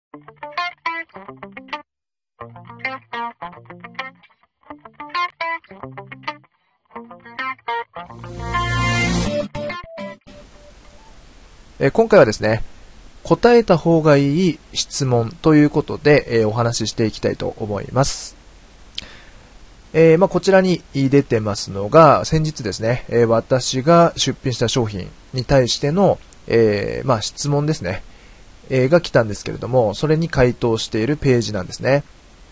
今回はですね、答えた方がいい質問ということで、お話ししていきたいと思います。こちらに出てますのが、先日ですね、私が出品した商品に対しての、質問ですね、が来たんですけれども、それに回答しているページなんですね。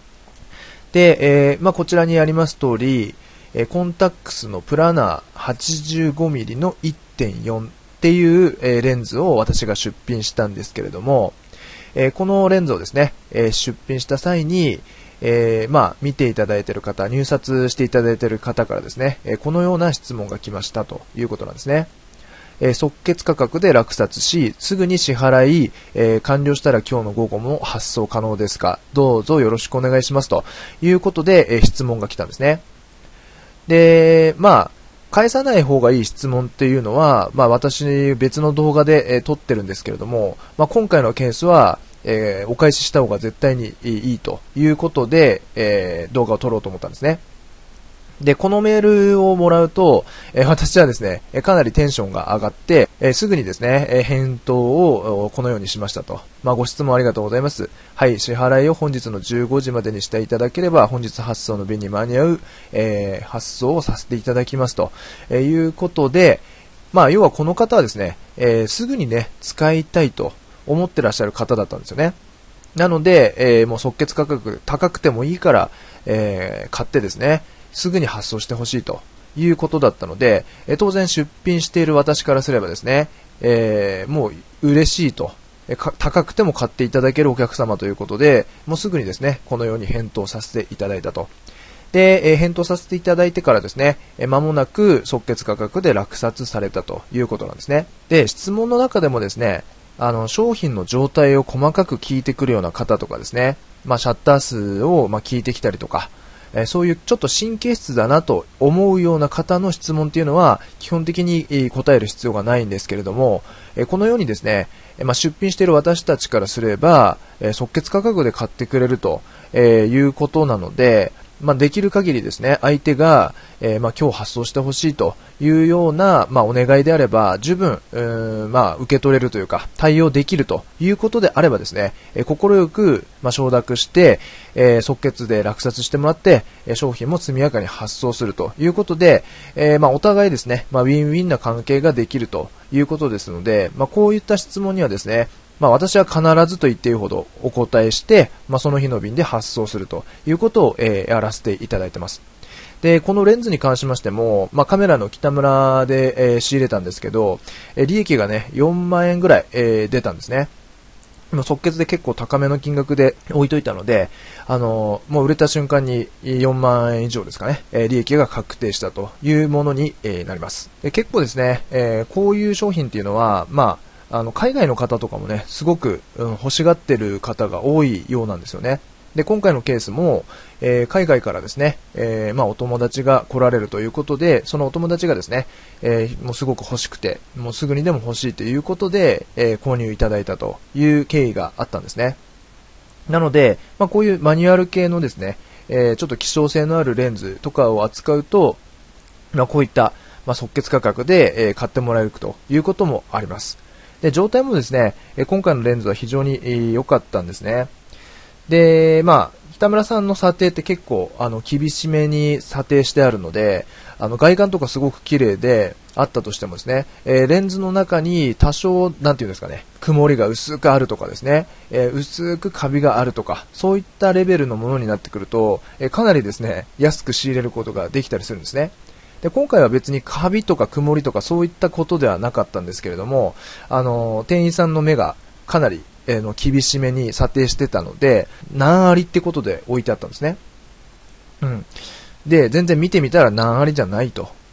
で、こちらにあります通り、コンタックスのプラナー 85mm の 1.4っていうレンズを私が出品したんですけれども、このレンズをですね、出品した際に、見ていただいている方、入札していただいている方からですね、このような質問が来ましたということなんですね。即決価格で落札し、すぐに支払い、完了したら今日の午後も発送可能ですか、どうぞよろしくお願いしますということで、質問が来たんですね。で、返さない方がいい質問っていうのは、私別の動画で、撮ってるんですけれども、今回のケースは、お返しした方が絶対にいいということで、動画を撮ろうと思ったんですね。で、このメールをもらうと、私はですね、かなりテンションが上がって、すぐにですね、返答をこのようにしましたと。ご質問ありがとうございます。はい、支払いを本日の15時までにしていただければ、本日発送の便に間に合う、発送をさせていただきますと、いうことで、要はこの方はですね、すぐにね、使いたいと思ってらっしゃる方だったんですよね。なので、もう即決価格高くてもいいから、買ってですね、すぐに発送してほしいということだったので、当然出品している私からすればですね、もう嬉しいと、高くても買っていただけるお客様ということで、もうすぐにですね、このように返答させていただいたと。で、返答させていただいてからですね、間もなく即決価格で落札されたということなんですね。で、質問の中でもですね、商品の状態を細かく聞いてくるような方とかですね、シャッター数を聞いてきたりとか、そういうちょっと神経質だなと思うような方の質問っていうのは基本的に答える必要がないんですけれども、このようにですね、出品している私たちからすれば、即決価格で買ってくれるということなので、できる限りですね、相手が、今日発送してほしいというような、お願いであれば、十分、受け取れるというか、対応できるということであればですね、快く、承諾して、即決で落札してもらって、商品も速やかに発送するということで、お互いですね、ウィンウィンな関係ができるということですので、こういった質問にはですね、私は必ずと言っていいほどお答えして、その日の便で発送するということを、やらせていただいてます。で、このレンズに関しましても、カメラの北村で、仕入れたんですけど、利益がね、4万円ぐらい、出たんですね。即決で結構高めの金額で置いといたので、もう売れた瞬間に4万円以上ですかね、利益が確定したというものに、なります。で、結構ですね、こういう商品っていうのは、海外の方とかもね、すごく、欲しがってる方が多いようなんですよね。で、今回のケースも、海外からですね、お友達が来られるということで、そのお友達がですね、もうすごく欲しくて、もうすぐにでも欲しいということで、購入いただいたという経緯があったんですね。なので、こういうマニュアル系のですね、ちょっと希少性のあるレンズとかを扱うと、こういった、即決価格で、買ってもらえるということもあります。で、状態もですね、今回のレンズは非常に良かったんですね。で、北村さんの査定って結構、厳しめに査定してあるので、外観とかすごく綺麗であったとしてもですね、レンズの中に多少、なんていうんですかね、曇りが薄くあるとかですね、薄くカビがあるとか、そういったレベルのものになってくると、かなりですね、安く仕入れることができたりするんですね。で、今回は別にカビとか曇りとかそういったことではなかったんですけれども、店員さんの目がかなり、厳しめに査定してたので、何ありってことで置いてあったんですね。で、全然見てみたら何ありじゃないと。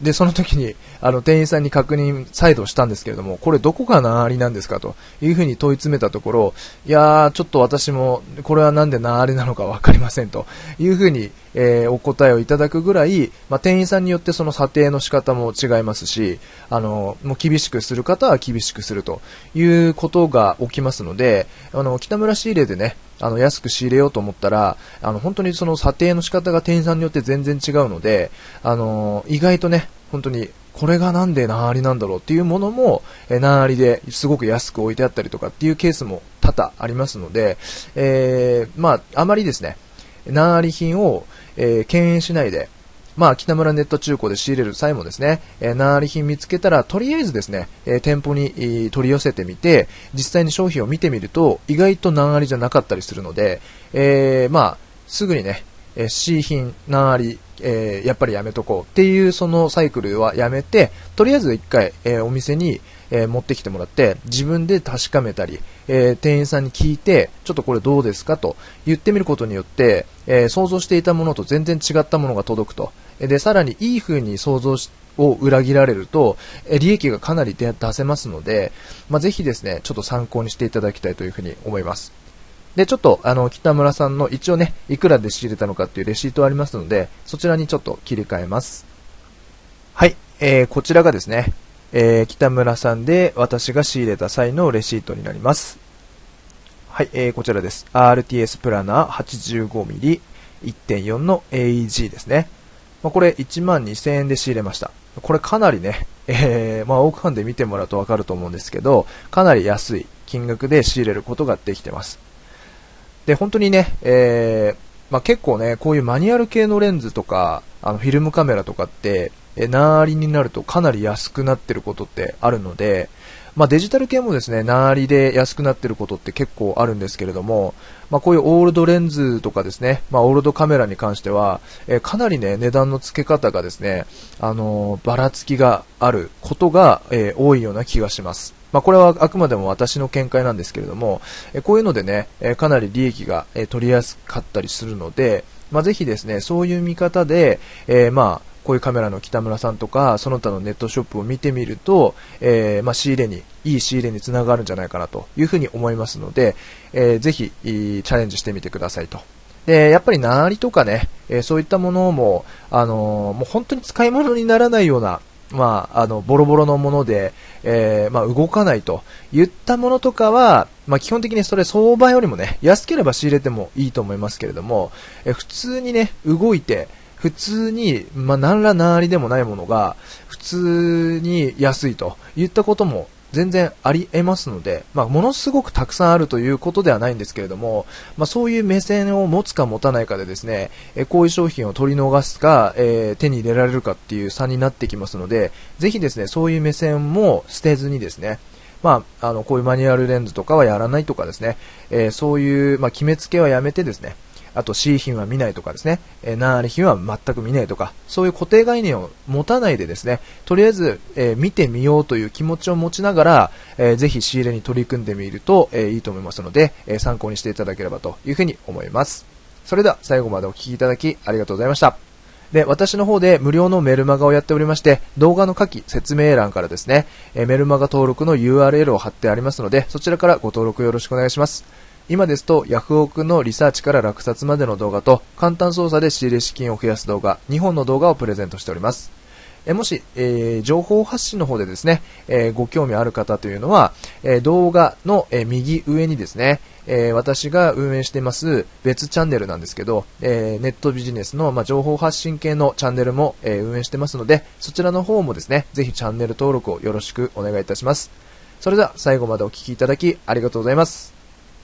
で、その時に、店員さんに確認再度したんですけれども、これどこがナーリなんですかというふうに問い詰めたところ、いやー、ちょっと私も、これはなんでナーリなのかわかりませんというふうに、お答えをいただくぐらい、店員さんによってその査定の仕方も違いますし、もう厳しくする方は厳しくするということが起きますので、北村仕入れでね、安く仕入れようと思ったら、本当にその査定の仕方が店員さんによって全然違うので、意外とね、本当に、これがなんでナーリなんだろうっていうものも、ナーリですごく安く置いてあったりとかっていうケースも多々ありますので、あまりですね、ナーリ品を、敬遠しないで、北村ネット中古で仕入れる際もですね、ナーリ品見つけたら、とりあえずですね、店舗に、取り寄せてみて、実際に商品を見てみると、意外とナーリじゃなかったりするので、すぐにね、C 品、ナーリ、やっぱりやめとこうっていうそのサイクルはやめて、とりあえず一回、お店に、持ってきてもらって、自分で確かめたり、店員さんに聞いて、ちょっとこれどうですかと言ってみることによって、想像していたものと全然違ったものが届くと。で、さらにいい風に想像を裏切られると、利益がかなり出せますので、ぜひですね、ちょっと参考にしていただきたいというふうに思います。で、ちょっと、北村さんの一応ね、いくらで仕入れたのかっていうレシートありますので、そちらにちょっと切り替えます。はい、こちらがですね、北村さんで私が仕入れた際のレシートになります。はい、こちらです。RTS プラナー 85mm 1.4 の AEG ですね。これ12,000円で仕入れました。これかなりね、オークファンで見てもらうとわかると思うんですけど、かなり安い金額で仕入れることができてます。で、本当にね、結構ね、こういうマニュアル系のレンズとか、フィルムカメラとかって、ナーリになるとかなり安くなってることってあるので、デジタル系もですね、ナーリで安くなってることって結構あるんですけれども、こういうオールドレンズとかですね、オールドカメラに関しては、かなりね、値段の付け方がですね、ばらつきがあることが、多いような気がします。これはあくまでも私の見解なんですけれども、こういうのでね、かなり利益が、取りやすかったりするので、ぜひですね、そういう見方で、こういうカメラの北村さんとか、その他のネットショップを見てみると、いい仕入れにつながるんじゃないかなというふうに思いますので、ぜひ、チャレンジしてみてくださいと。で、やっぱりナーリとかね、そういったものも、もう本当に使い物にならないような、ボロボロのもので、動かないといったものとかは、基本的にそれ相場よりもね、安ければ仕入れてもいいと思いますけれども、普通にね、動いて、普通に、何らナーリでもないものが、普通に安いといったことも全然あり得ますので、ものすごくたくさんあるということではないんですけれども、そういう目線を持つか持たないかでですね、こういう商品を取り逃すか、手に入れられるかっていう差になってきますので、ぜひですね、そういう目線も捨てずにですね、こういうマニュアルレンズとかはやらないとかですね、そういう、決めつけはやめてですね、あと C 品は見ないとかですね、ナーリ品は全く見ないとか、そういう固定概念を持たないでですね、とりあえず、見てみようという気持ちを持ちながら、ぜひ仕入れに取り組んでみると、いいと思いますので、参考にしていただければというふうに思います。それでは最後までお聞きいただきありがとうございました。で、私の方で無料のメルマガをやっておりまして、動画の下記説明欄からですね、メルマガ登録の URL を貼ってありますので、そちらからご登録よろしくお願いします。今ですと、ヤフオクのリサーチから落札までの動画と、簡単操作で仕入れ資金を増やす動画、2本の動画をプレゼントしております。もし、情報発信の方でですね、ご興味ある方というのは、動画の、右上にですね、私が運営しています別チャンネルなんですけど、ネットビジネスの、情報発信系のチャンネルも、運営してますので、そちらの方もですね、ぜひチャンネル登録をよろしくお願いいたします。それでは最後までお聞きいただきありがとうございます。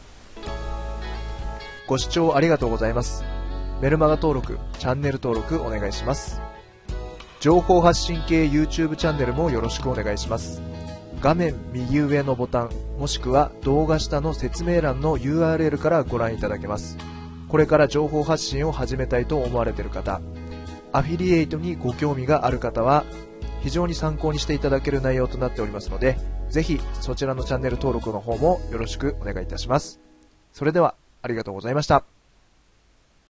ご視聴ありがとうございます。メルマガ登録、チャンネル登録お願いします。情報発信系 YouTube チャンネルもよろしくお願いします。画面右上のボタン、もしくは動画下の説明欄の URL からご覧いただけます。これから情報発信を始めたいと思われている方、アフィリエイトにご興味がある方は、非常に参考にしていただける内容となっておりますので、ぜひそちらのチャンネル登録の方もよろしくお願いいたします。それでは、ありがとうございました。